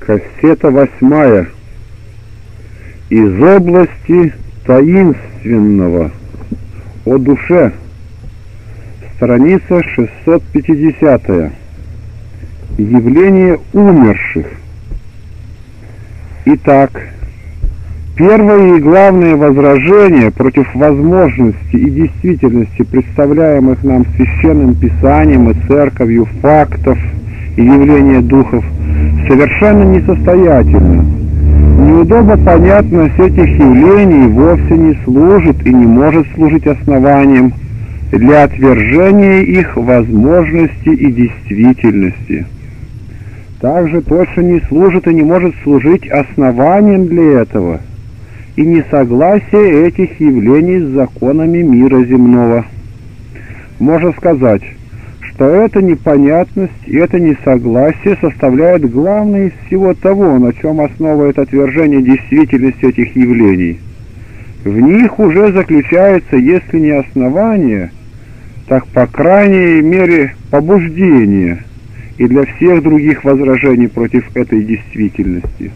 Кассета 8. Из области таинственного. О душе. Страница 650. Явление умерших. Итак, первое и главное возражение против возможности и действительности представляемых нам Священным Писанием и Церковью фактов и явления духов совершенно несостоятельно. Неудобно понятность этих явлений вовсе не служит и не может служить основанием для отвержения их возможности и действительности. Также точно не служит и не может служить основанием для этого и несогласие этих явлений с законами мира земного. Можно сказать, что эта непонятность и это несогласие составляют главное из всего того, на чем основывает отвержение действительности этих явлений. В них уже заключается, если не основание, так по крайней мере побуждение и для всех других возражений против этой действительности.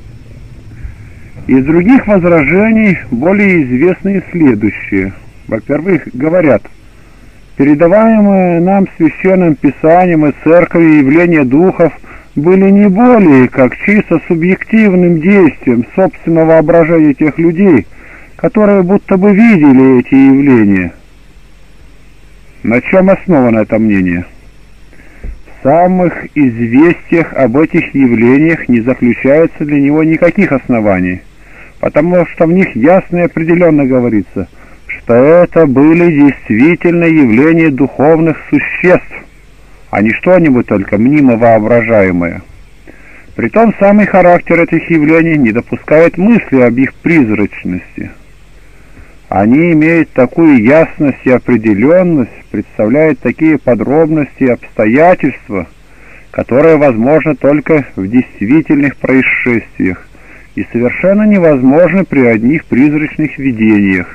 Из других возражений более известные следующие. Во-первых, говорят, передаваемые нам Священным Писанием и Церковью явления духов были не более как чисто субъективным действием собственного воображения тех людей, которые будто бы видели эти явления. На чем основано это мнение? В самых известиях об этих явлениях не заключается для него никаких оснований, потому что в них ясно и определенно говорится, что это были действительно явления духовных существ, а не что-нибудь только мнимо воображаемое. Притом самый характер этих явлений не допускает мысли об их призрачности. Они имеют такую ясность и определенность, представляют такие подробности и обстоятельства, которые возможны только в действительных происшествиях и совершенно невозможны при одних призрачных видениях.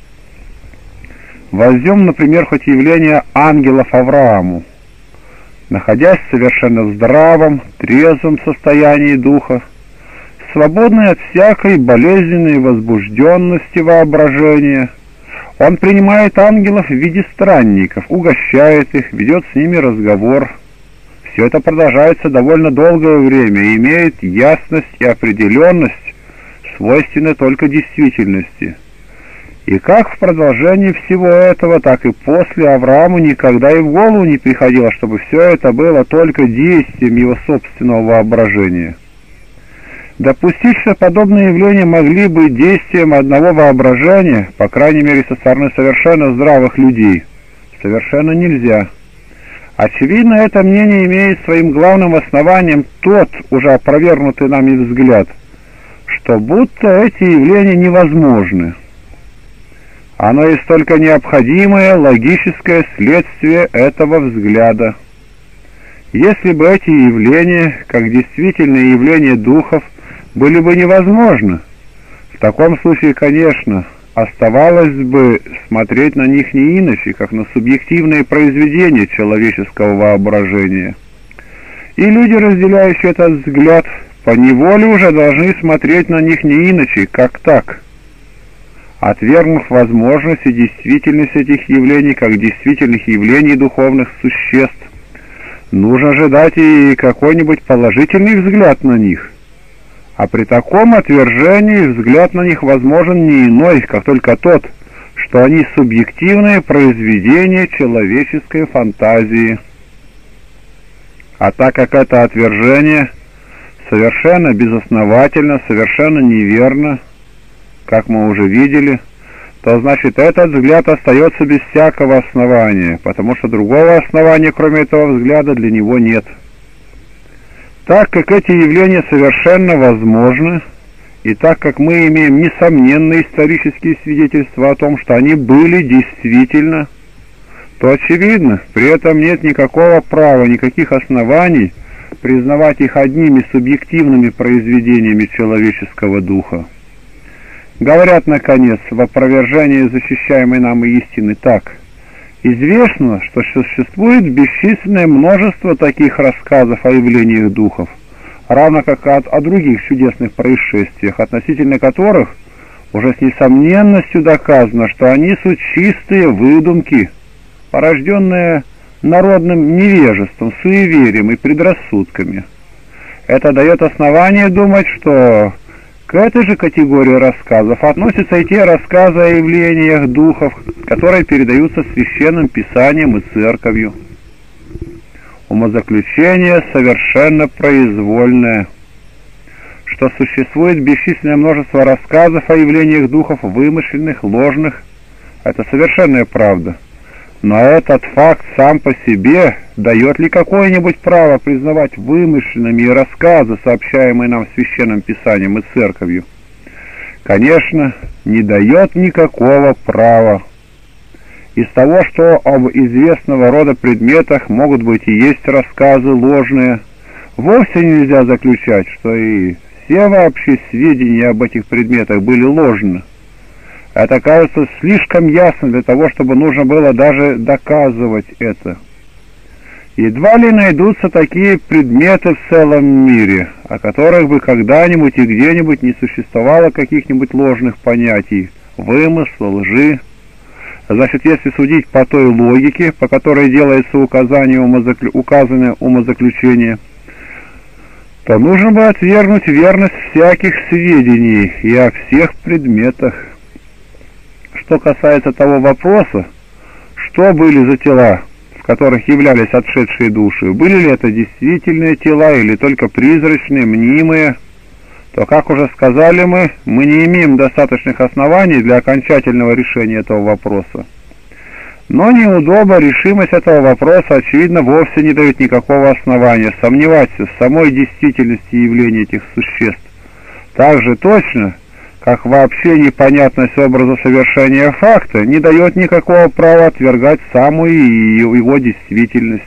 Возьмем, например, хоть явление ангелов Аврааму. Находясь в совершенно здравом, трезвом состоянии духа, свободный от всякой болезненной возбужденности воображения, он принимает ангелов в виде странников, угощает их, ведет с ними разговор. Все это продолжается довольно долгое время и имеет ясность и определенность, свойственные только действительности. И как в продолжении всего этого, так и после Аврааму никогда и в голову не приходило, чтобы все это было только действием его собственного воображения. Допустить, что подобные явления могли быть действием одного воображения, по крайней мере со стороны совершенно здравых людей, совершенно нельзя. Очевидно, это мнение имеет своим главным основанием тот, уже опровергнутый нами взгляд, что будто эти явления невозможны. Оно есть только необходимое логическое следствие этого взгляда. Если бы эти явления, как действительные явления духов, были бы невозможны, в таком случае, конечно, оставалось бы смотреть на них не иначе, как на субъективные произведения человеческого воображения. И люди, разделяющие этот взгляд, поневоле уже должны смотреть на них не иначе, как так. Отвергнув возможность и действительность этих явлений как действительных явлений духовных существ, нужно же дать и какой-нибудь положительный взгляд на них. А при таком отвержении взгляд на них возможен не иной, как только тот, что они субъективные произведения человеческой фантазии. А так как это отвержение совершенно безосновательно, совершенно неверно, как мы уже видели, то значит этот взгляд остается без всякого основания, потому что другого основания, кроме этого взгляда, для него нет. Так как эти явления совершенно возможны, и так как мы имеем несомненные исторические свидетельства о том, что они были действительно, то очевидно, при этом нет никакого права, никаких оснований признавать их одними субъективными произведениями человеческого духа. Говорят, наконец, в опровержении защищаемой нам истины так: известно, что существует бесчисленное множество таких рассказов о явлениях духов, равно как и о других чудесных происшествиях, относительно которых уже с несомненностью доказано, что они суть чистые выдумки, порожденные народным невежеством, суеверием и предрассудками. Это дает основание думать, что к этой же категории рассказов относятся и те рассказы о явлениях духов, которые передаются священным писанием и церковью. Умозаключение совершенно произвольное, что существует бесчисленное множество рассказов о явлениях духов вымышленных, ложных. Это совершенная правда. Но этот факт сам по себе дает ли какое-нибудь право признавать вымышленными рассказы, сообщаемые нам священным писанием и церковью? Конечно, не дает никакого права. Из того, что об известного рода предметах могут быть и есть рассказы ложные, вовсе нельзя заключать, что и все вообще сведения об этих предметах были ложны. Это кажется слишком ясно для того, чтобы нужно было даже доказывать это. Едва ли найдутся такие предметы в целом мире, о которых бы когда-нибудь и где-нибудь не существовало каких-нибудь ложных понятий, вымысла, лжи. Значит, если судить по той логике, по которой делается указанное умозаключение, то нужно бы отвергнуть верность всяких сведений и о всех предметах. Что касается того вопроса, что были за тела, в которых являлись отшедшие души, были ли это действительные тела или только призрачные, мнимые, то, как уже сказали мы не имеем достаточных оснований для окончательного решения этого вопроса. Но неудобно решимость этого вопроса, очевидно, вовсе не дает никакого основания сомневаться в самой действительности явления этих существ. Так же точно, как вообще непонятность образа совершения факта не дает никакого права отвергать самую его действительность.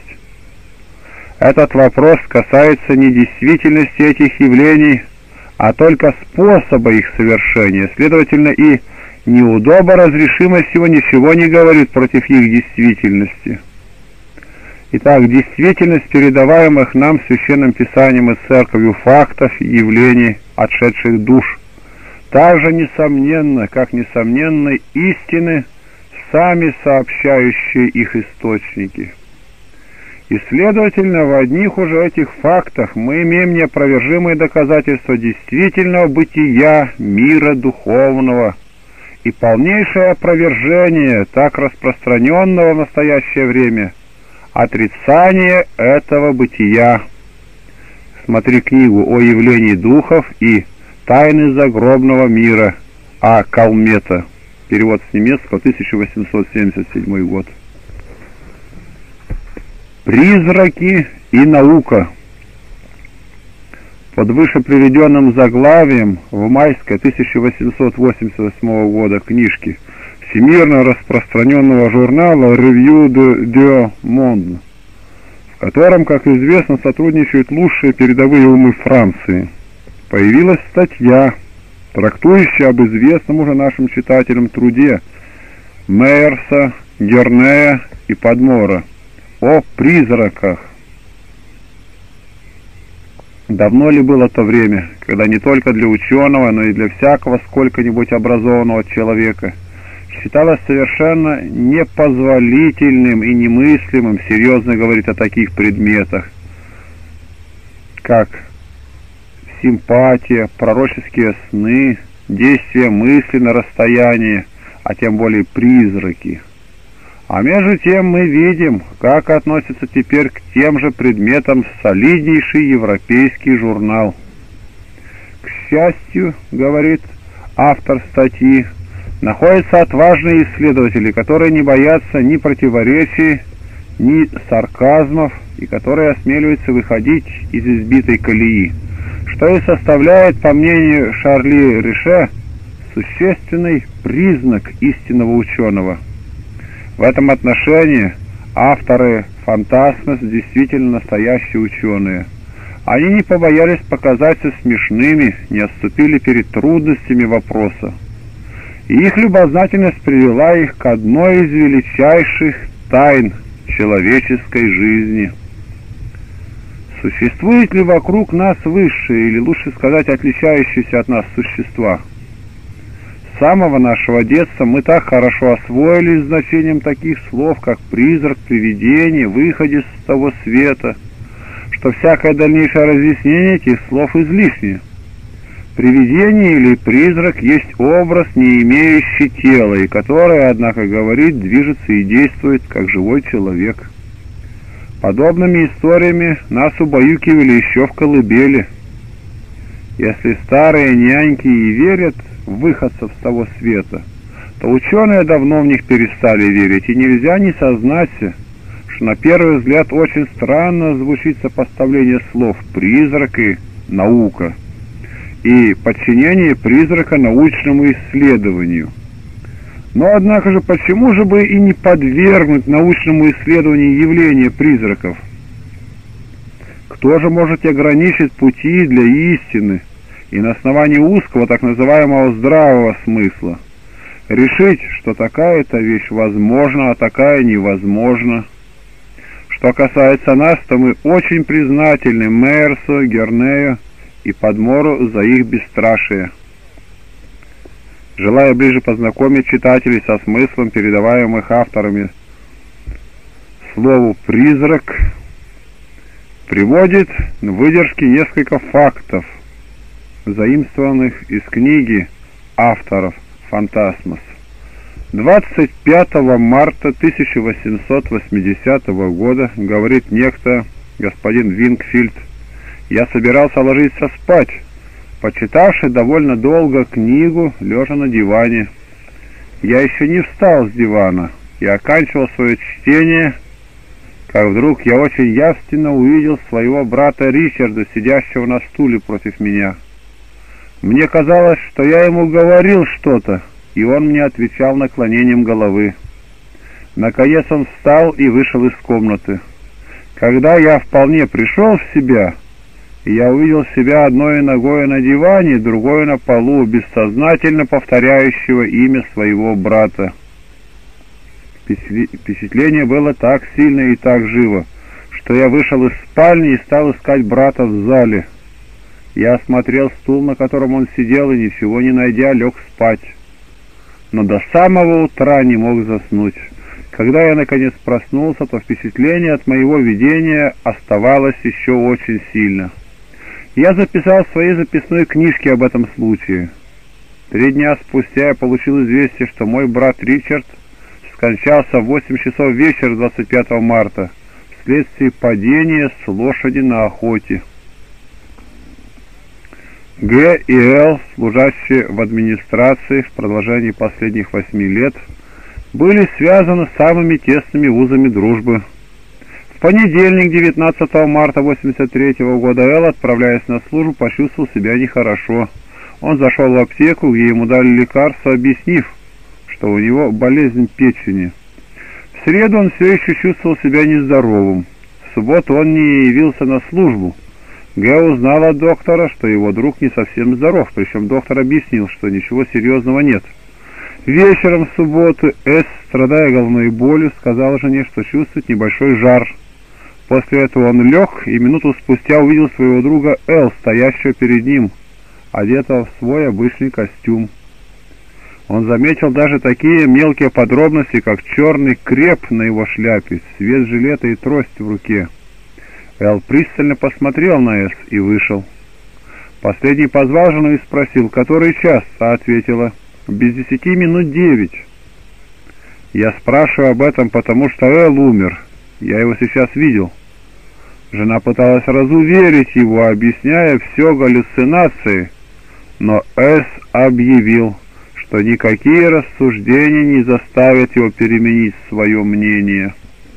Этот вопрос касается не действительности этих явлений, а только способа их совершения. Следовательно, и неудоборазрешимость его ничего не говорит против их действительности. Итак, действительность передаваемых нам священным писанием и церковью фактов и явлений отшедших душ так же несомненно, как несомненны истины, сами сообщающие их источники. И, следовательно, в одних уже этих фактах мы имеем неопровержимые доказательства действительного бытия мира духовного и полнейшее опровержение, так распространенного в настоящее время, отрицание этого бытия. Смотри книгу о явлении духов и «Тайны загробного мира» А. Калмета. Перевод с немецкого, 1877 год. Призраки и наука. Под выше приведенным заглавием в майской 1888 года книжки всемирно распространенного журнала «Revue du Monde», в котором, как известно, сотрудничают лучшие передовые умы Франции, появилась статья, трактующая об известном уже нашим читателям труде Мейерса, Гернея и Подмора о призраках. Давно ли было то время, когда не только для ученого, но и для всякого сколько-нибудь образованного человека считалось совершенно непозволительным и немыслимым серьезно говорить о таких предметах, как симпатия, пророческие сны, действия мысли на расстоянии, а тем более призраки. А между тем мы видим, как относится теперь к тем же предметам солиднейший европейский журнал. К счастью, говорит автор статьи, находятся отважные исследователи, которые не боятся ни противоречий, ни сарказмов, и которые осмеливаются выходить из избитой колеи, что и составляет, по мнению Шарли Рише, существенный признак истинного ученого. В этом отношении авторы «Фантасмос» действительно настоящие ученые. Они не побоялись показаться смешными, не отступили перед трудностями вопроса. И их любознательность привела их к одной из величайших тайн человеческой жизни. Существует ли вокруг нас высшие, или лучше сказать, отличающиеся от нас существа? С самого нашего детства мы так хорошо освоились значением таких слов, как призрак, привидение, выходец с того света, что всякое дальнейшее разъяснение этих слов излишне. Привидение или призрак есть образ, не имеющий тела, и который, однако, говорит, движется и действует, как живой человек. Подобными историями нас убаюкивали еще в колыбели. Если старые няньки и верят в выходцев с того света, то ученые давно в них перестали верить, и нельзя не сознаться, что на первый взгляд очень странно звучит сопоставление слов «призрак» и «наука» и подчинение призрака научному исследованию. Но, однако же, почему же бы и не подвергнуть научному исследованию явления призраков? Кто же может ограничить пути для истины и на основании узкого, так называемого здравого смысла решить, что такая-то вещь возможна, а такая невозможна? Что касается нас, то мы очень признательны Мейерсу, Гернею и Подмору за их бесстрашие. Желая ближе познакомить читателей со смыслом, передаваемых авторами слову «призрак», приводит выдержки несколько фактов, заимствованных из книги авторов «Фантасмос». 25 марта 1880 года, говорит некто господин Вингфильд, я собирался ложиться спать, почитавший довольно долго книгу, лежа на диване. Я еще не встал с дивана и оканчивал свое чтение, как вдруг я очень явственно увидел своего брата Ричарда, сидящего на стуле против меня. Мне казалось, что я ему говорил что-то, и он мне отвечал наклонением головы. Наконец он встал и вышел из комнаты. Когда я вполне пришел в себя, я увидел себя одной ногой на диване, другой на полу, бессознательно повторяющего имя своего брата. Впечатление было так сильно и так живо, что я вышел из спальни и стал искать брата в зале. Я осмотрел стул, на котором он сидел, и, ничего не найдя, лег спать. Но до самого утра не мог заснуть. Когда я, наконец, проснулся, то впечатление от моего видения оставалось еще очень сильно. Я записал в своей записной книжке об этом случае. 3 дня спустя я получил известие, что мой брат Ричард скончался в 8 часов вечера 25 марта вследствие падения с лошади на охоте. Г. и Л., служащие в администрации в продолжении последних 8 лет, были связаны самыми тесными узами дружбы. В понедельник, 19 марта 1983 года, Эл, отправляясь на службу, почувствовал себя нехорошо. Он зашел в аптеку, где ему дали лекарство, объяснив, что у него болезнь печени. В среду он все еще чувствовал себя нездоровым. В субботу он не явился на службу. Г. узнал от доктора, что его друг не совсем здоров, причем доктор объяснил, что ничего серьезного нет. Вечером в субботу С., страдая головной болью, сказал жене, что чувствует небольшой жар. После этого он лег и минуту спустя увидел своего друга Л., стоящего перед ним, одетого в свой обычный костюм. Он заметил даже такие мелкие подробности, как черный креп на его шляпе, цвет жилета и трость в руке. Эл пристально посмотрел на С. и вышел. Последний позвал жену и спросил, который час, а ответила, без 10 минут 9. Я спрашиваю об этом, потому что Эл умер. Я его сейчас видел. Жена пыталась разуверить его, объясняя все галлюцинации, но С. объявил, что никакие рассуждения не заставят его переменить свое мнение.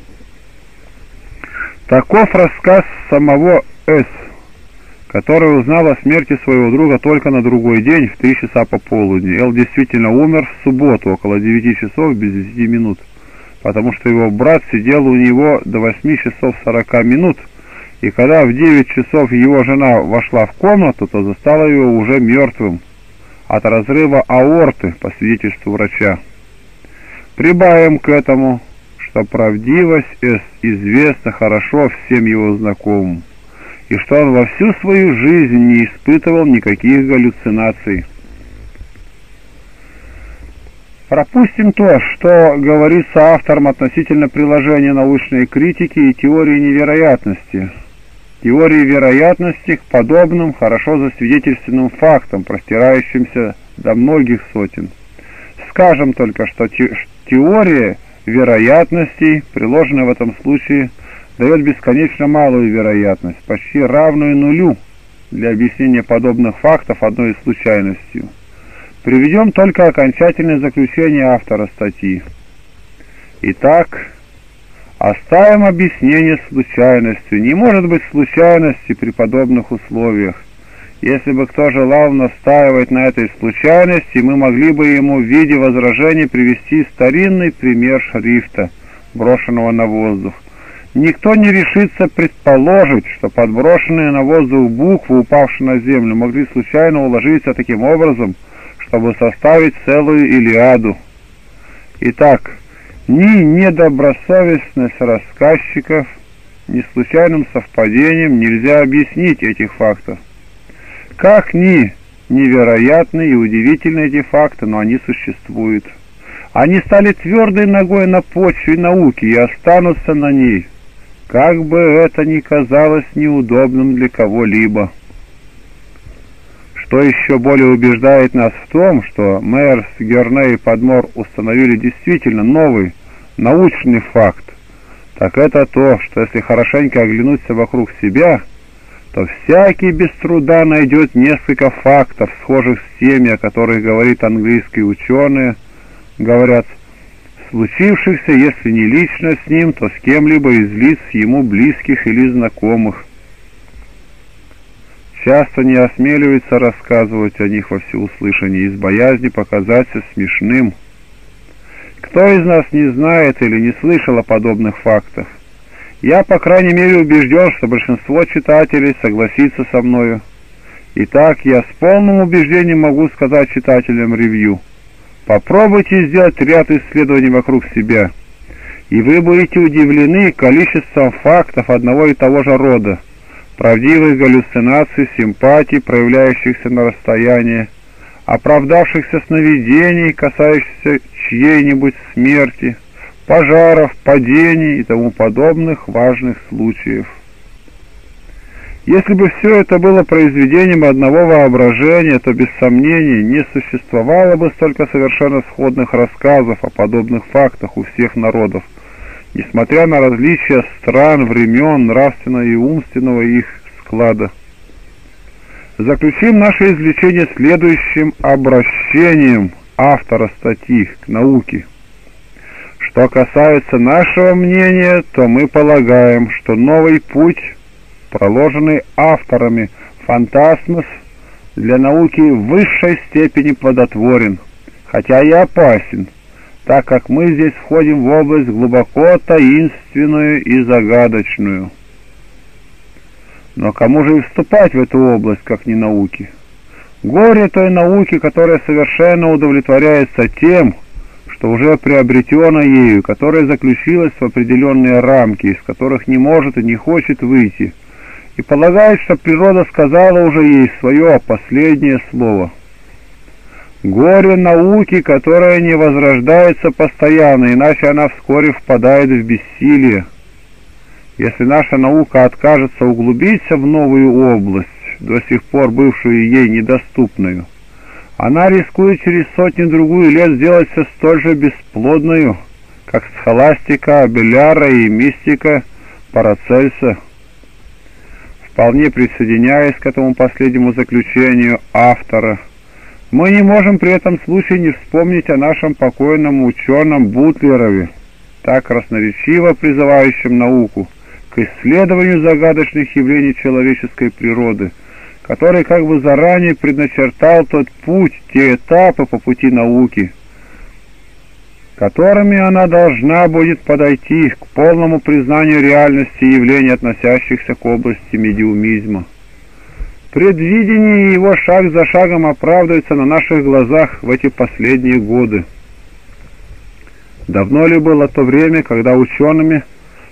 Таков рассказ самого С., который узнал о смерти своего друга только на другой день в 3 часа пополудни. Эл действительно умер в субботу около 9 часов без 10 минут, потому что его брат сидел у него до 8 часов 40 минут, и когда в 9 часов его жена вошла в комнату, то застала его уже мертвым от разрыва аорты, по свидетельству врача. Прибавим к этому, что правдивость С. известна хорошо всем его знакомым, и что он во всю свою жизнь не испытывал никаких галлюцинаций. Пропустим то, что говорится автором относительно приложения научной критики и теории невероятности. Теории вероятности к подобным, хорошо засвидетельственным фактам, простирающимся до многих сотен. Скажем только, что теория вероятностей, приложенная в этом случае, дает бесконечно малую вероятность, почти равную нулю, для объяснения подобных фактов одной случайностью. Приведем только окончательное заключение автора статьи. Итак, оставим объяснение случайностью. Не может быть случайности при подобных условиях. Если бы кто желал настаивать на этой случайности, мы могли бы ему в виде возражений привести старинный пример шрифта, брошенного на воздух. Никто не решится предположить, что подброшенные на воздух буквы, упавшие на землю, могли случайно уложиться таким образом, чтобы составить целую Илиаду. Итак, ни недобросовестность рассказчиков, ни случайным совпадением нельзя объяснить этих фактов. Как ни невероятны и удивительны эти факты, но они существуют. Они стали твердой ногой на почве науки и останутся на ней, как бы это ни казалось неудобным для кого-либо. Что еще более убеждает нас в том, что Мейерс, Герне и Подмор установили действительно новый научный факт, так это то, что если хорошенько оглянуться вокруг себя, то всякий без труда найдет несколько фактов, схожих с теми, о которых говорит английские ученые, говорят, случившихся, если не лично с ним, то с кем-либо из лиц ему близких или знакомых. Часто не осмеливается рассказывать о них во всеуслышание из боязни показаться смешным. Кто из нас не знает или не слышал о подобных фактах? Я, по крайней мере, убежден, что большинство читателей согласится со мною. Итак, я с полным убеждением могу сказать читателям ревью: попробуйте сделать ряд исследований вокруг себя, и вы будете удивлены количеством фактов одного и того же рода, правдивых галлюцинаций, симпатий, проявляющихся на расстоянии, оправдавшихся сновидений, касающихся чьей-нибудь смерти, пожаров, падений и тому подобных важных случаев. Если бы все это было произведением одного воображения, то без сомнений не существовало бы столько совершенно сходных рассказов о подобных фактах у всех народов, несмотря на различия стран, времен, нравственного и умственного их склада. Заключим наше извлечение следующим обращением автора статьи к науке. Что касается нашего мнения, то мы полагаем, что новый путь, проложенный авторами фантасмос, для науки в высшей степени плодотворен, хотя и опасен, так как мы здесь входим в область глубоко таинственную и загадочную. Но кому же и вступать в эту область, как не науке? Горе той науки, которая совершенно удовлетворяется тем, что уже приобретено ею, которая заключилась в определенные рамки, из которых не может и не хочет выйти, и полагает, что природа сказала уже ей свое последнее слово. Горе науки, которая не возрождается постоянно, иначе она вскоре впадает в бессилие. Если наша наука откажется углубиться в новую область, до сих пор бывшую ей недоступную, она рискует через сотню-другую лет сделаться столь же бесплодную, как схоластика Абеляра и мистика Парацельса. Вполне присоединяясь к этому последнему заключению автора, мы не можем при этом случае не вспомнить о нашем покойном ученом Бутлерове, так красноречиво призывающем науку к исследованию загадочных явлений человеческой природы, который как бы заранее предначертал тот путь, те этапы по пути науки, которыми она должна будет подойти к полному признанию реальности явлений, относящихся к области медиумизма. Предвидение его шаг за шагом оправдывается на наших глазах в эти последние годы. Давно ли было то время, когда учеными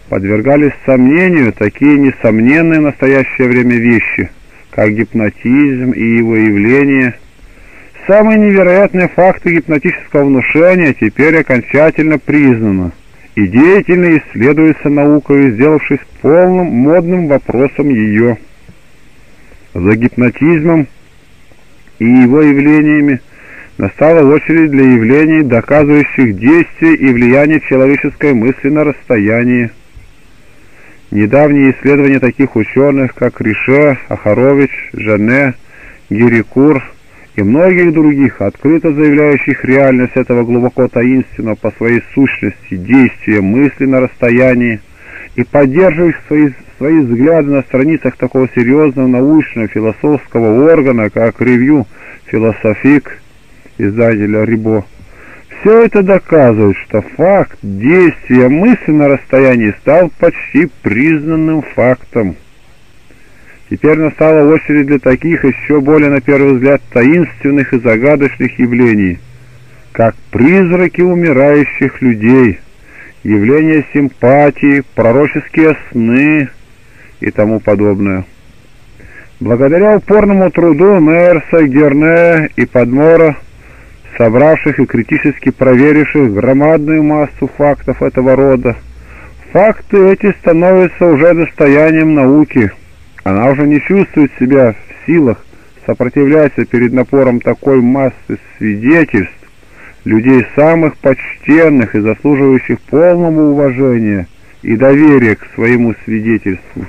подвергались сомнению такие несомненные в настоящее время вещи, как гипнотизм и его явления. Самые невероятные факты гипнотического внушения теперь окончательно признаны и деятельно исследуются наукой, сделавшись полным модным вопросом ее. За гипнотизмом и его явлениями настала очередь для явлений, доказывающих действие и влияние человеческой мысли на расстоянии. Недавние исследования таких ученых, как Рише, Ахарович, Жене, Гирикур и многих других, открыто заявляющих реальность этого глубоко таинственного по своей сущности действия мысли на расстоянии и поддерживающих свои взгляды на страницах такого серьезного научного философского органа, как «Ревью философик» издателя Рибо. Все это доказывает, что факт действия мысли на расстоянии стал почти признанным фактом. Теперь настала очередь для таких еще более, на первый взгляд, таинственных и загадочных явлений, как призраки умирающих людей, явления симпатии, пророческие сны и тому подобное. Благодаря упорному труду Мейерса, Герне и Подмора, собравших и критически проверивших громадную массу фактов этого рода, факты эти становятся уже достоянием науки. Она уже не чувствует себя в силах сопротивляться перед напором такой массы свидетельств, людей самых почтенных и заслуживающих полного уважения и доверия к своему свидетельству.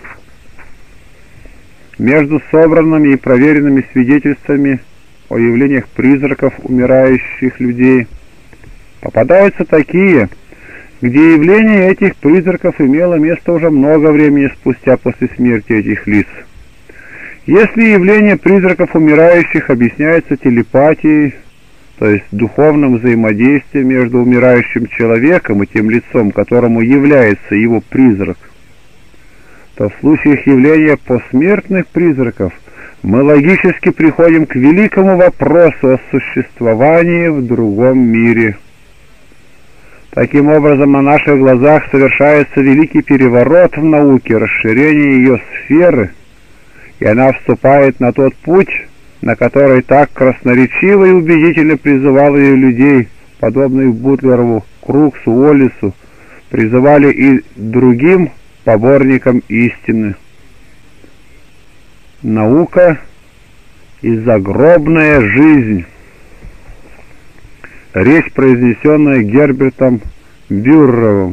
Между собранными и проверенными свидетельствами о явлениях призраков умирающих людей попадаются такие, где явление этих призраков имело место уже много времени спустя после смерти этих лиц. Если явление призраков умирающих объясняется телепатией, то есть духовным взаимодействием между умирающим человеком и тем лицом, которому является его призрак, то в случаях явления посмертных призраков мы логически приходим к великому вопросу о существовании в другом мире. Таким образом, на наших глазах совершается великий переворот в науке, расширение ее сферы, и она вступает на тот путь, на который так красноречиво и убедительно призывал ее людей, подобных Бутлерову, Круксу, Уоллесу, призывали и другим поборникам истины. Наука и загробная жизнь. Речь, произнесенная Гербертом Бюрровым.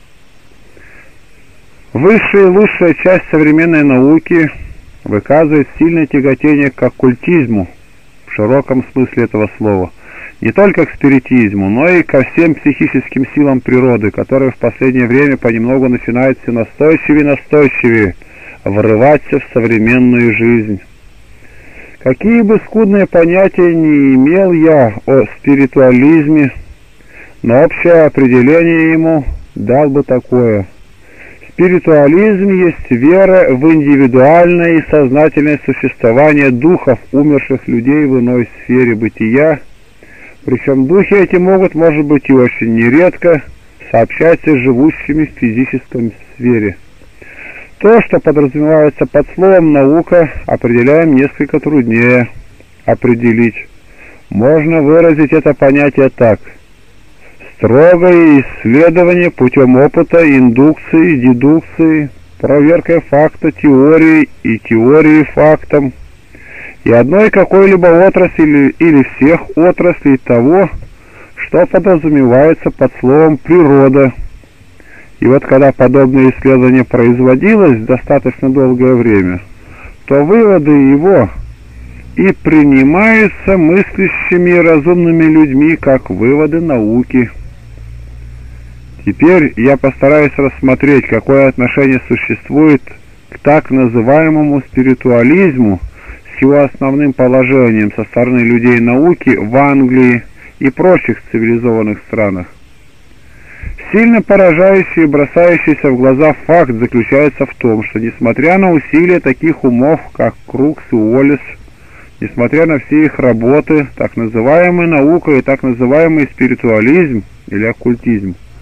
Высшая и лучшая часть современной науки выказывает сильное тяготение к оккультизму в широком смысле этого слова, не только к спиритизму, но и ко всем психическим силам природы, которые в последнее время понемногу начинают все настойчивее и настойчивее врываться в современную жизнь. Какие бы скудные понятия не имел я о спиритуализме, но общее определение ему дал бы такое: спиритуализм есть вера в индивидуальное и сознательное существование духов умерших людей в иной сфере бытия, причем духи эти могут, может быть, и очень нередко сообщаться с живущими в физической сфере. То, что подразумевается под словом «наука», определяем несколько труднее определить. Можно выразить это понятие так: строгое исследование путем опыта, индукции, дедукции, проверкой факта теорией и теорией фактом, и одной какой-либо отрасли или всех отраслей того, что подразумевается под словом «природа». И вот когда подобное исследование производилось достаточно долгое время, то выводы его и принимаются мыслящими и разумными людьми как выводы науки. Теперь я постараюсь рассмотреть, какое отношение существует к так называемому спиритуализму с его основным положением со стороны людей науки в Англии и прочих цивилизованных странах. Сильно поражающий и бросающийся в глаза факт заключается в том, что несмотря на усилия таких умов, как Крукс и Уоллес, несмотря на все их работы, так называемая наука и так называемый спиритуализм или оккультизм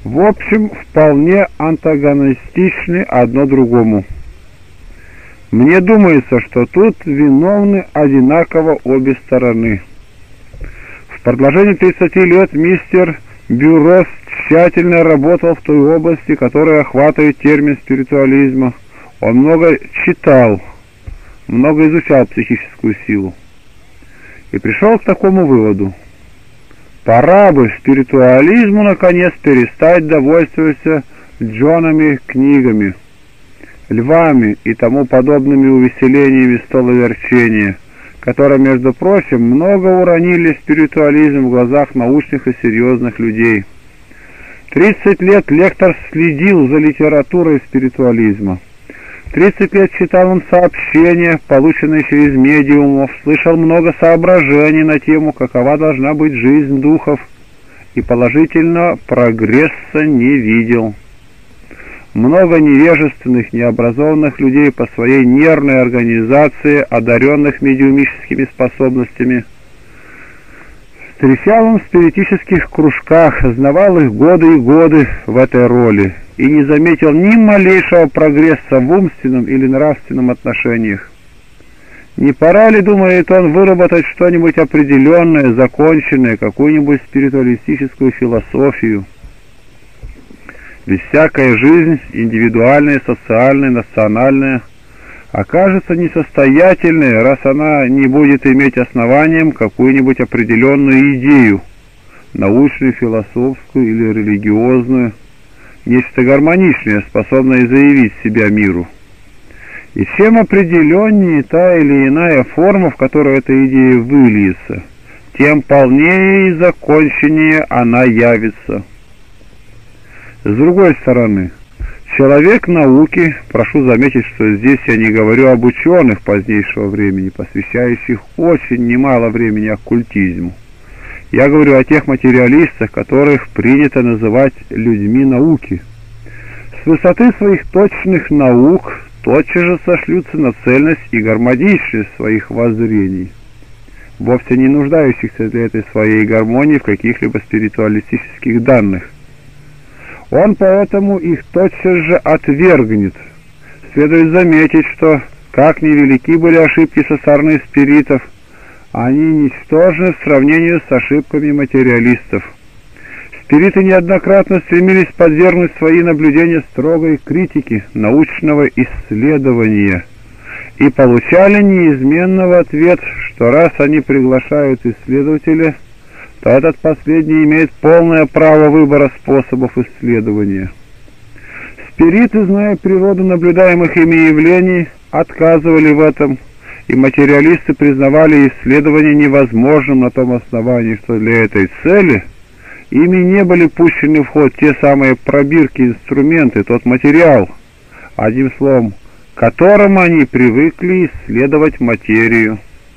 в общем, вполне антагонистичны одно другому. Мне думается, что тут виновны одинаково обе стороны. В продолжении 30 лет мистер Бюрос тщательно работал в той области, которая охватывает термин спиритуализма. Он много читал, много изучал психическую силу и пришел к такому выводу: пора бы спиритуализму наконец перестать довольствоваться Джонами книгами, львами и тому подобными увеселениями столоверчения, которые, между прочим, много уронили спиритуализм в глазах научных и серьезных людей. 30 лет лектор следил за литературой спиритуализма. 30 лет читал он сообщения, полученные через медиумов, слышал много соображений на тему, какова должна быть жизнь духов, и положительно прогресса не видел. Много невежественных, необразованных людей по своей нервной организации, одаренных медиумическими способностями, встречал он в спиритических кружках, знавал их годы и годы в этой роли и не заметил ни малейшего прогресса в умственном или нравственном отношениях. Не пора ли, думает он, выработать что-нибудь определенное, законченное, какую-нибудь спиритуалистическую философию? Ведь всякая жизнь, индивидуальная, социальная, национальная, окажется несостоятельной, раз она не будет иметь основанием какую-нибудь определенную идею, научную, философскую или религиозную, нечто гармоничное, способное заявить себя миру. И чем определеннее та или иная форма, в которую эта идея выльется, тем полнее и законченнее она явится. С другой стороны, человек науки, прошу заметить, что здесь я не говорю об ученых позднейшего времени, посвящающих очень немало времени оккультизму. Я говорю о тех материалистах, которых принято называть людьми науки. С высоты своих точных наук тотчас же сошлются на цельность и гармоничность своих воззрений, вовсе не нуждающихся для этой своей гармонии в каких-либо спиритуалистических данных. Он поэтому их тотчас же отвергнет. Следует заметить, что, как невелики были ошибки со стороны спиритов, они ничтожны в сравнении с ошибками материалистов. Спириты неоднократно стремились подвергнуть свои наблюдения строгой критике научного исследования и получали неизменно в ответ, что раз они приглашают исследователя, то этот последний имеет полное право выбора способов исследования. Спириты, зная природу наблюдаемых ими явлений, отказывали в этом, и материалисты признавали исследование невозможным на том основании, что для этой цели ими не были пущены в ход те самые пробирки, инструменты, тот материал, одним словом, которым они привыкли исследовать материю.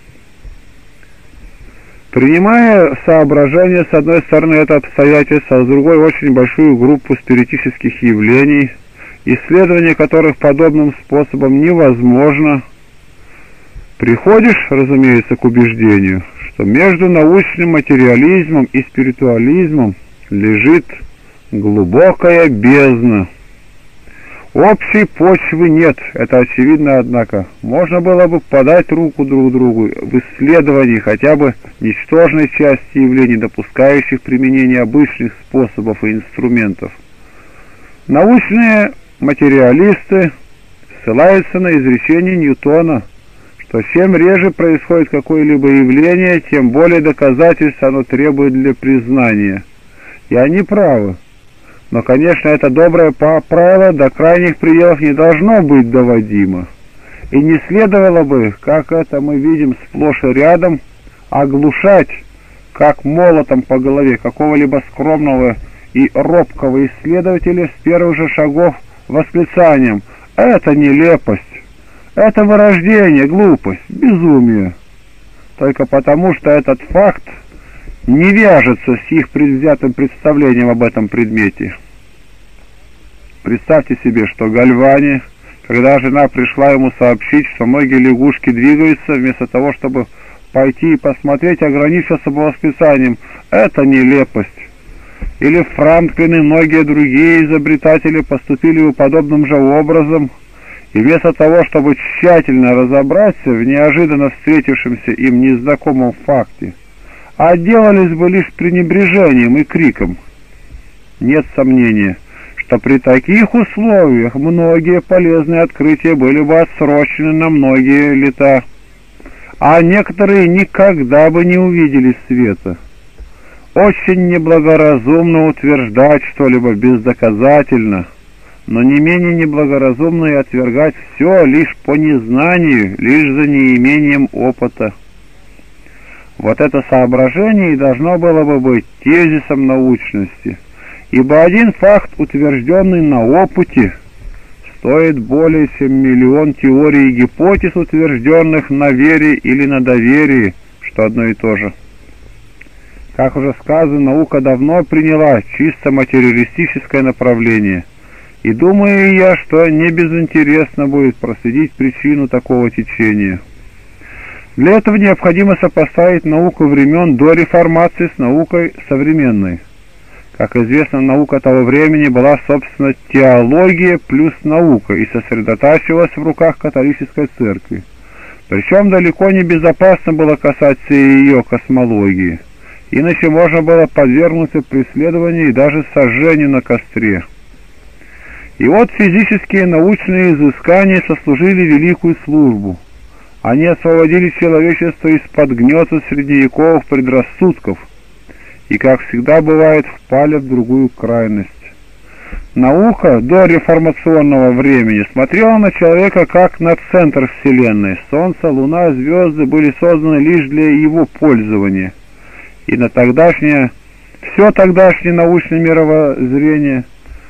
Принимая соображения, с одной стороны, это обстоятельство, а с другой очень большую группу спиритических явлений, исследование которых подобным способом невозможно, приходишь, разумеется, к убеждению, что между научным материализмом и спиритуализмом лежит глубокая бездна. Общей почвы нет, это очевидно, однако. Можно было бы подать руку друг другу в исследовании хотя бы ничтожной части явлений, допускающих применение обычных способов и инструментов. Научные материалисты ссылаются на изречение Ньютона, что чем реже происходит какое-либо явление, тем более доказательств оно требует для признания. И они правы. Но, конечно, это доброе правило до крайних пределов не должно быть доводимо. И не следовало бы, как это мы видим сплошь и рядом, оглушать, как молотом по голове, какого-либо скромного и робкого исследователя с первых же шагов восклицанием: «Это нелепость, это вырождение, глупость, безумие», только потому, что этот факт не вяжется с их предвзятым представлением об этом предмете. Представьте себе, что Гальвани, когда жена пришла ему сообщить, что многие лягушки двигаются, вместо того, чтобы пойти и посмотреть, ограничился бы восклицанием: «Это нелепость». или Франклин и многие другие изобретатели поступили бы подобным же образом, и вместо того, чтобы тщательно разобраться в неожиданно встретившемся им незнакомом факте, отделались бы лишь пренебрежением и криком. Нет сомнения, что при таких условиях многие полезные открытия были бы отсрочены на многие лета, а некоторые никогда бы не увидели света. Очень неблагоразумно утверждать что-либо бездоказательно, но не менее неблагоразумно и отвергать все лишь по незнанию, лишь за неимением опыта. Вот это соображение и должно было бы быть тезисом научности, ибо один факт, утвержденный на опыте, стоит более чем миллион теорий и гипотез, утвержденных на вере или на доверии, что одно и то же. Как уже сказано, наука давно приняла чисто материалистическое направление, и думаю я, что не безинтересно будет проследить причину такого течения. Для этого необходимо сопоставить науку времен до реформации с наукой современной. Как известно, наука того времени была, собственно, теология плюс наука и сосредотачивалась в руках католической церкви. Причем далеко не безопасно было касаться ее космологии, иначе можно было подвергнуться преследованию и даже сожжению на костре. И вот физические и научные изыскания сослужили великую службу. Они освободили человечество из-под гнета средневековых предрассудков и, как всегда бывает, впали в другую крайность. Наука до реформационного времени смотрела на человека как на центр Вселенной. Солнце, Луна, звезды были созданы лишь для его пользования. И на все тогдашнее научное мировоззрение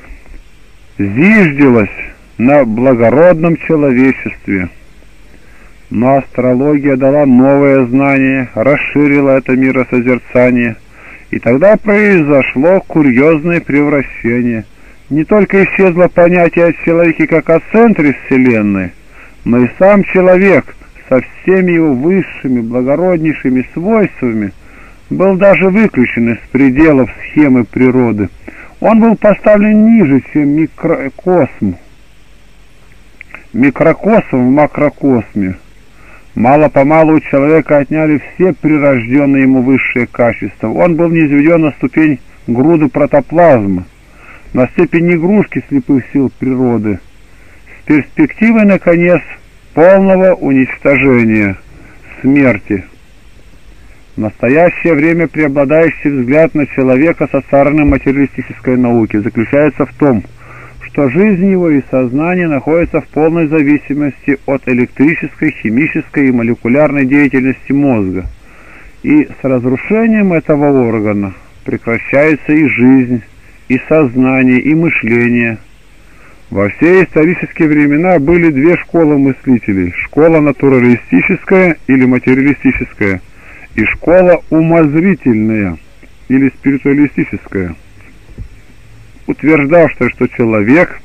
зиждилось на благородном человечестве. Но астрология дала новое знание, расширила это миросозерцание, и тогда произошло курьезное превращение. Не только исчезло понятие о человеке как о центре Вселенной, но и сам человек со всеми его высшими, благороднейшими свойствами был даже выключен из пределов схемы природы. Он был поставлен ниже, чем микрокосм в макрокосме. Мало-помалу у человека отняли все прирожденные ему высшие качества. Он был низведен на ступень груды протоплазмы, на степень игрушки слепых сил природы, с перспективой, наконец, полного уничтожения, смерти. В настоящее время преобладающий взгляд на человека со стороны материалистической науки заключается в том, что жизнь его и сознание находятся в полной зависимости от электрической, химической и молекулярной деятельности мозга, и с разрушением этого органа прекращается и жизнь, и сознание, и мышление. Во все исторические времена были две школы мыслителей: школа натуралистическая или материалистическая, и школа умозрительная или спиритуалистическая, утверждавшая, что человек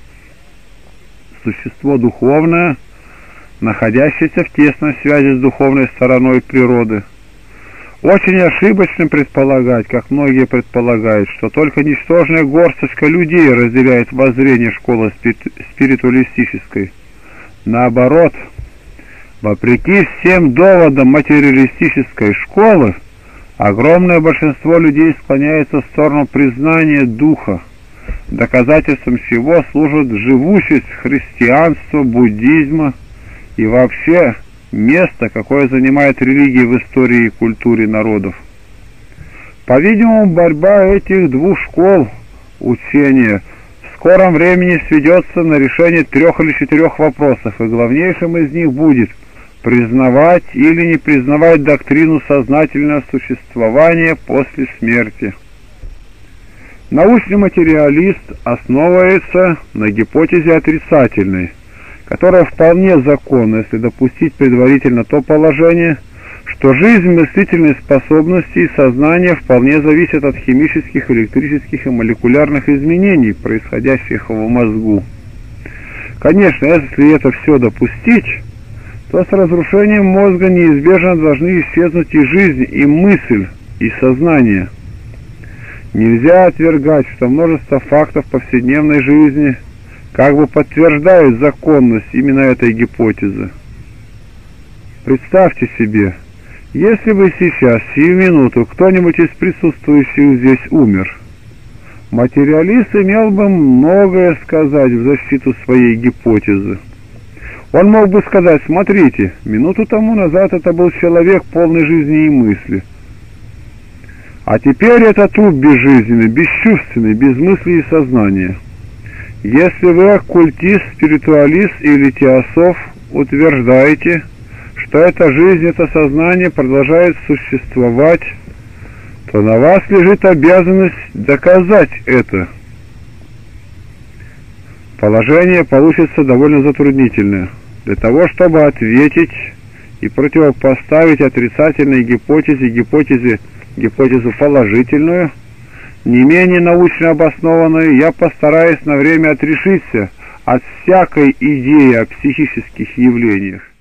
– существо духовное, находящееся в тесной связи с духовной стороной природы. Очень ошибочно предполагать, как многие предполагают, что только ничтожная горсточка людей разделяет воззрение школы спиритуалистической. Наоборот, вопреки всем доводам материалистической школы, огромное большинство людей склоняется в сторону признания духа, доказательством чего служит живучесть христианства, буддизма и вообще место, какое занимает религия в истории и культуре народов. По-видимому, борьба этих двух школ учения в скором времени сведется на решение 3 или 4 вопросов, и главнейшим из них будет признавать или не признавать доктрину сознательного существования после смерти. Научный материалист основывается на гипотезе отрицательной, которая вполне законна, если допустить предварительно то положение, что жизнь, мыслительные способности и сознание вполне зависят от химических, электрических и молекулярных изменений, происходящих в мозгу. Конечно, если это все допустить, то с разрушением мозга неизбежно должны исчезнуть и жизнь, и мысль, и сознание. Нельзя отвергать, что множество фактов повседневной жизни как бы подтверждают законность именно этой гипотезы. Представьте себе, если бы сейчас, сию минуту, кто-нибудь из присутствующих здесь умер, материалист имел бы многое сказать в защиту своей гипотезы. Он мог бы сказать: смотрите, минуту тому назад это был человек полный жизни и мысли, а теперь это труп безжизненный, бесчувственный, без мысли и сознания. Если вы оккультист, спиритуалист или теософ, утверждаете, что эта жизнь, это сознание продолжает существовать, то на вас лежит обязанность доказать это. Положение получится довольно затруднительное. Для того, чтобы ответить и противопоставить отрицательной гипотезу положительную, не менее научно обоснованную, я постараюсь на время отрешиться от всякой идеи о психических явлениях.